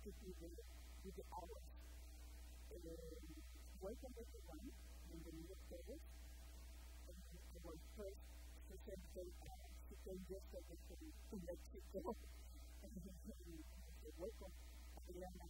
to do the hours. Welcome everyone in the new service. Our first presenter, she came yesterday to Mexico. Welcome, Adriana.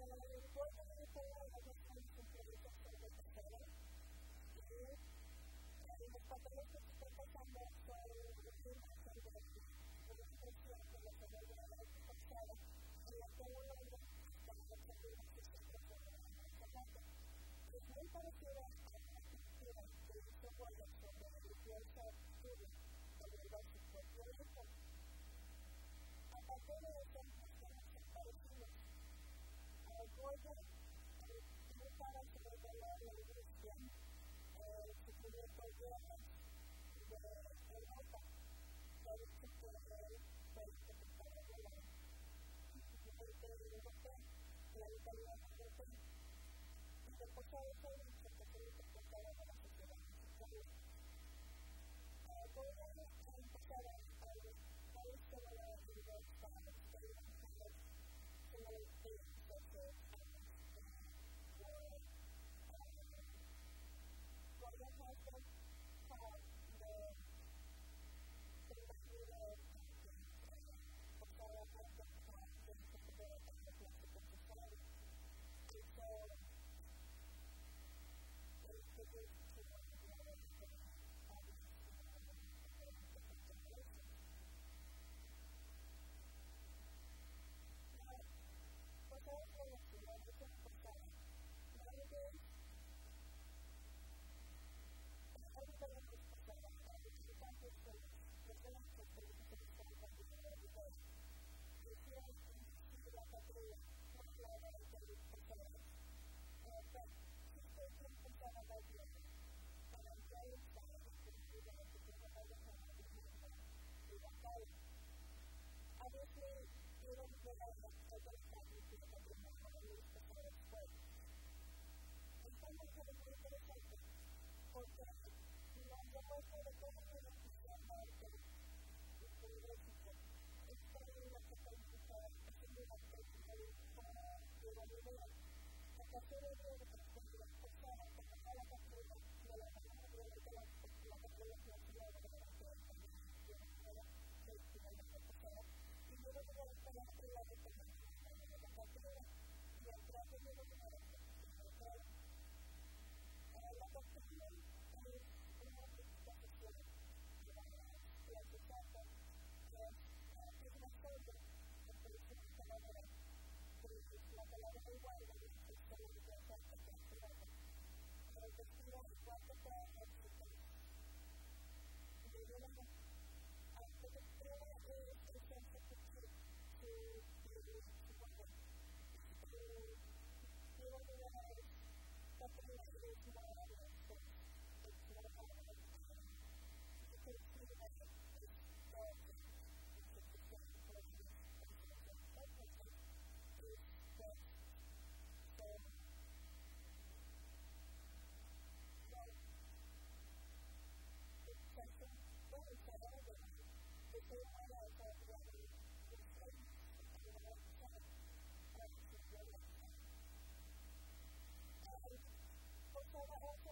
Los papeles que se están pasando son información de la universidad de la Universidad de Capstone en la que uno de los estudiantes que se encuentran en el trabajo. Es muy parecido a la estructura que hizo Diaz sobre el Diaz estudio sobre el básico biológico. Aparte de eso, son parecidos. Goya no para sobre la industria se puede poner de Europa, la discusión de países que están en la Europa, la italiana Europa, y después de eso, se puede exportar a la sociedad mexicana. Goya ha empezado a país como la universidad, como los países Goya has been part of the community of Goya has been part of the community of the Mexican society. And so, it's produced to one of the different audience different generations. Now, for those who are different society, nowadays, everybody knows that the country is the current system is the same as the every day. If you are in the city of Padilla, not like I said, it's the same. But 16% of our people, and I'm very excited to see that the people of the country is not going. Obviously, you don't get out of the country to the country of the news for the sport. And someone can be very effective. Porque no puede ser de cómo se necesita de política. Esta es la que política es una política de la vida. La tercera es la de las personas que no la captura de la manera de la captura de la ciudad de la ciudad y luego de la escuela de la captura y el trato de la la captura es una exposición de la sociedad que es una forma de producción de la manera la palabra igual de la exposición de la captura pero el vestido de cuarto para el futuro de una arquitectura es el centro de su cuerpo y una de las capturas es una de las cosas it's not how you can see that it's dark and it's just a certain person that person is that so it's something very sad over the same way I thought that it was famous and the right side and it's the right side and for that also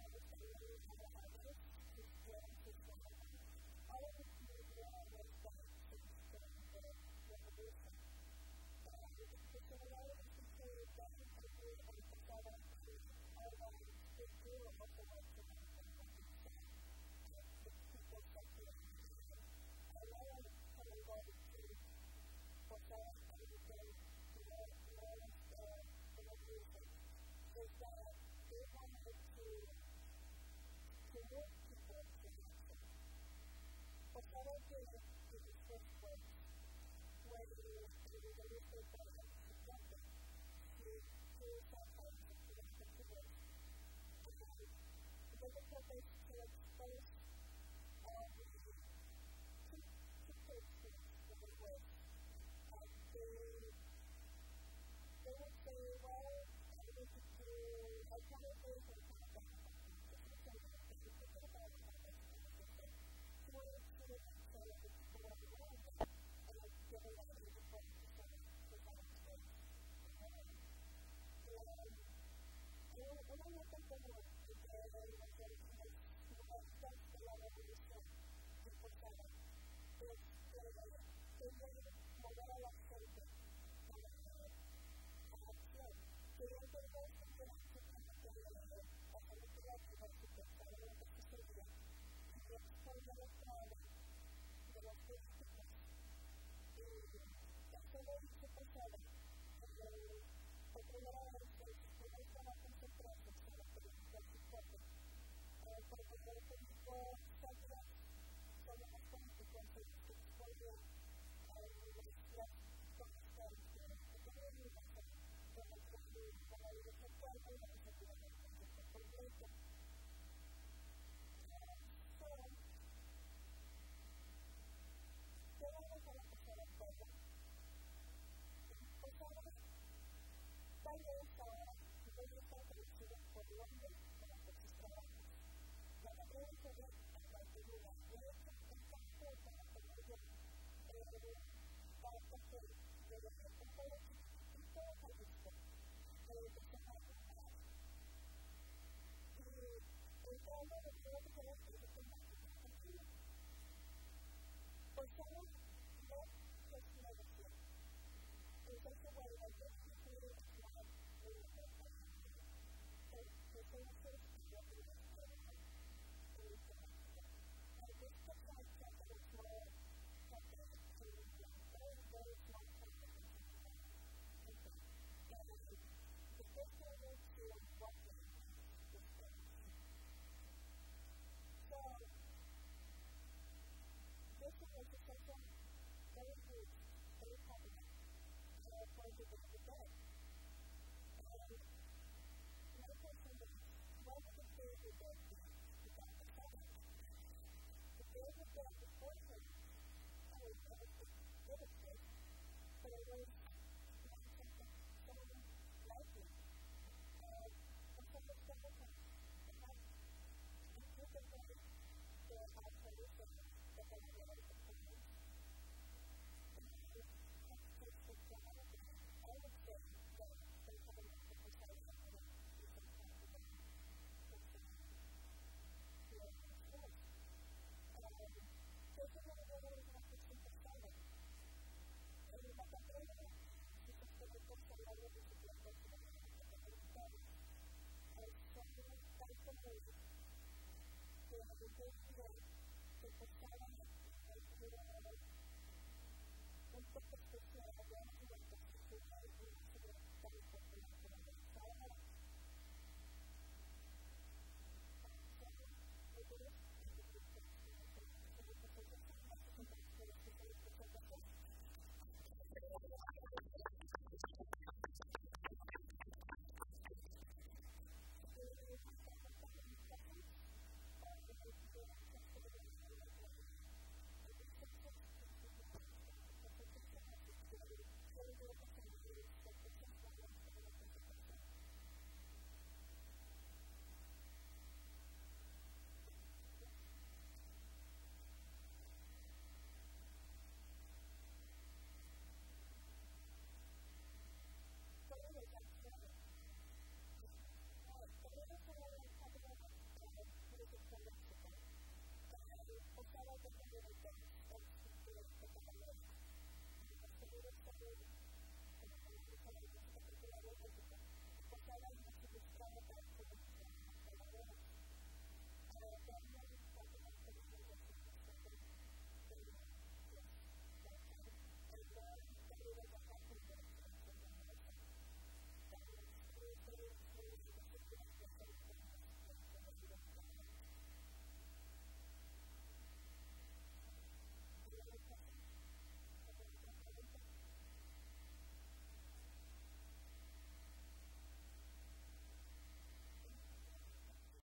all of this is was done since the revolution. The similarities between Japanese culture and Cassava are that they do also like to understand what they say. The people section and I am kind of involved to Cassava and the revolution is that they wanted to work people to action. Cassava did the first work when the newspaper and the government to sometimes to the consumers. And the purpose to expose the two persons in the work. And they would say, well, I need to do, I cannot do it for the kind of thing. This is something that you can do about it. So what is true and so that the people are around them and like giving them the important to some of the kind of space. And I look at the work that they're very much ready to make sense to the revolution in Cassava. It's the model of something. bien. Quería entender simplemente que la película que va a sustentar en la historia y que exponga los traumas de las políticas. Esto lo hice pasada por primera vez que se estaba concentrando en la política psicótica. Porque el político sacra sobre las políticas que exponga a las condiciones que tenemos con la vida sexual y la necesidad de la concreta. ¿Qué vamos a empezar a hacer? Pues ahora, tal vez ahora, voy a estar producido por Londres para hacer sus trabajos. La carrera se ve a partir de la derecha, en campo para tener para hacer de un pueblo chiquitito a gusto. Que se va a comparar. Y el trauma de todo que se ve es que se va a comparar. Pues ahora no es una versión. Entonces, bueno, la gente que quiere estar en la cosa que son los seres que yo tengo que estar en el información. This provides something for something to very, very small companies. The first one is to what is this thing. So, this is a discussion very good, very popular, for the day. And my question is, what is the favorite day about the topic? The favorite day before him, I was devastated, but it was not something so likely. And something so different. And two different solutions that I realized at the time. And it's just so amazing. I would say that there's a lot of precise and different confidence Taking a little bit of action to start it. And in fact, I don't know if it's going to take some other discipline to start it. And something that's amazing. So, the first day, to start it, un poco especial, hablando de la construcción y la seguridad de la comunidad.